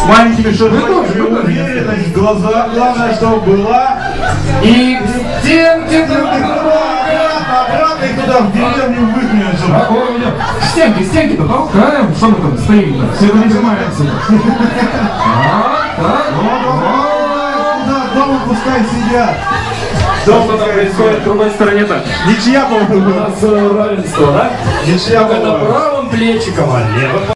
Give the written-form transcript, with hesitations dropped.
маленькими шажочками, уверенность в глазах, главное, чтобы была. И стенки обратно их туда в деревню выгнать. Стенки-то толкаем. Что мы там стоим-то? Все это нажимается. Дома пускай сидят. Что там происходит в другой стороне-то? Ничья, по-моему. У нас равенство, да? Ничья, Это правым плечиком, а левым.